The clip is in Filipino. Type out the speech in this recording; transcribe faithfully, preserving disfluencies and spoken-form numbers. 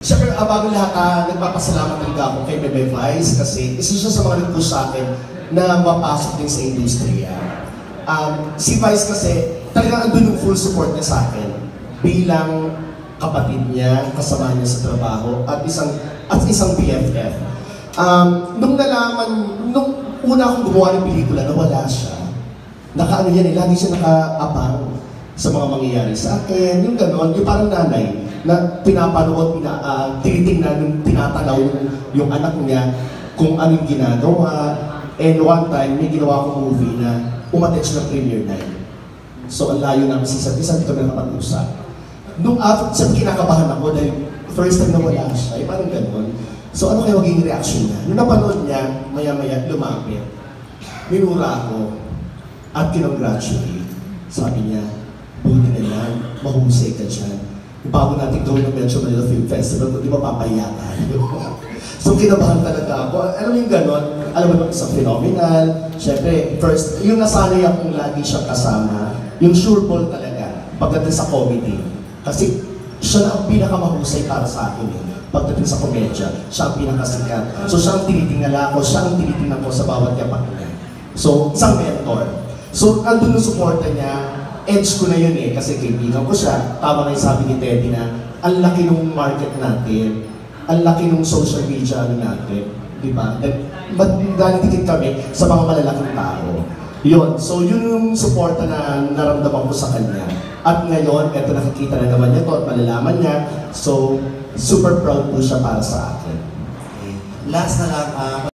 Siyempre, uh, bago lahat, uh, nagpapasalamat talaga ako kay Bebe Vice kasi isa siya sa mga nag-push sa akin na mapasok din sa industriya. Um, si Vice kasi, talagang andun yung full support niya sa akin bilang kapatid niya, kasama niya sa trabaho, at isang at isang B F F. Um, nung nalaman, nung una akong gumawa ng pelikula na wala siya, naka-ano yan eh, lagi siya naka-abang sa mga mangyayari sa akin, yung gano'n, yung parang nanay, na pinapanood, pina, uh, tinitingnan, yung tinatanaw yung, yung anak niya kung anong ginagawa. And one time, may ginawa akong movie na umattach ng premiere night. So, ang layo namin sa isa't isa, hindi kami nakapag-usap. Nung after, sabi kinakabahan ako dahil first time na wala siya, ay parang gano'n. So, ano kayo magiging reaction niya? Nung napanood niya, maya-maya, lumapit. Minura ako at kinongratulate. Sabi niya, buti na lang, mahusay ka dyan. Bago natin gawin ng Metro Manila Film Festival, di ba papahiya tayo? So kinabahan talaga ako. Alam mo yung gano'n, alam mo yung isang phenomenal. Siyempre, first, yung nasanay akong lagi siyang kasama, yung sure ball talaga, pagdating sa comedy. Kasi siya na ang pinakamahusay para sa akin eh. Pagdating sa komedya, siya ang pinakasikat. So siya ang tinitingala ko, siya ang tinitingnan ko sa bawat yapak niya. So, isang mentor. So, andun yung suporta niya, edge ko na yun eh, kasi kaibigan ko siya. Tama na yung sabi ni Teddy na, ang laki ng market natin, ang laki ng social media natin, di ba? Nagdalitikit kami sa mga malalaking tao. Yun, so yun yung suporta na naramdaman ko sa kanya. At ngayon, eto nakikita na naman niya to at malalaman niya. So, super proud po siya para sa akin. Last na lang, uh,